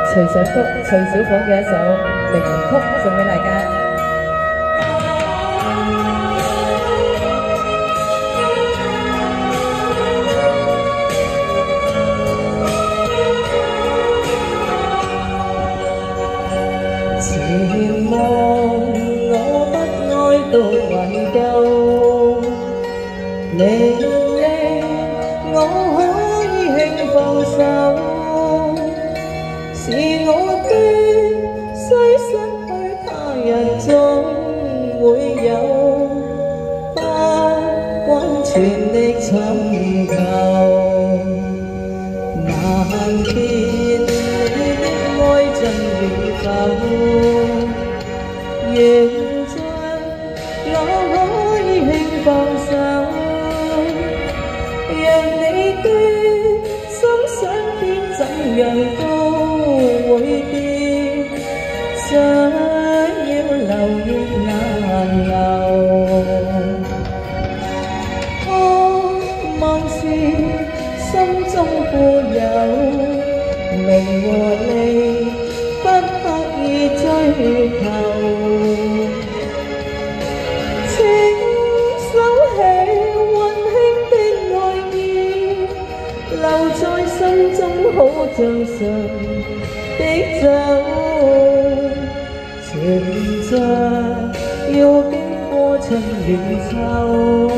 徐小福、徐小鳳嘅一首名曲送俾大家。 前望我不愛獨懷舊，明令我可以輕放手，是我的雖失去他日總會有，不關全力尋求，難辨你的愛真與否。仍像我可以輕放手，讓你的心想變怎樣都會變，想要留亦難留。渴望是心中富有，名和利不刻意追求。留在心中好像神的酒，存在要經過春與秋，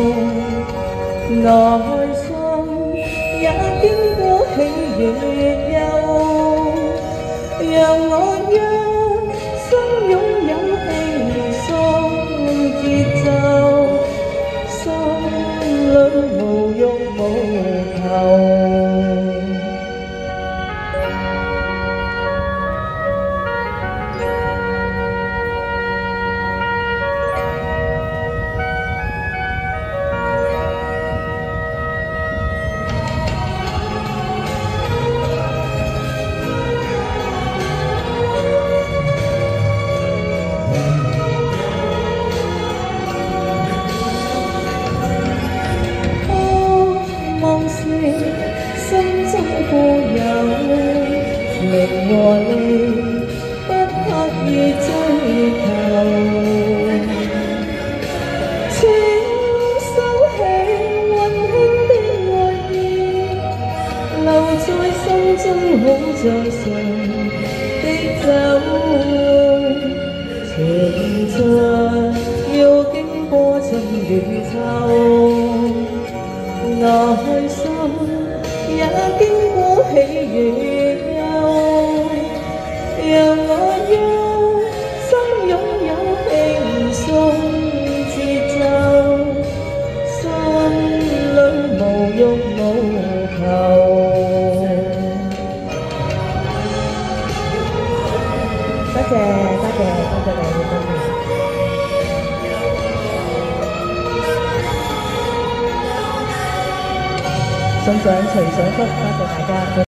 內心也經過喜與憂，讓我一生擁有輕鬆節奏，心裏無欲無求。心中富有，名和利不刻意追求，請收起溫馨的愛意，留在心中好像神的酒，存在要經過春與秋，內心也經過喜與憂，讓我一生擁有輕鬆節奏，心裏無欲無求。多謝大家。送上徐小福，多謝大家。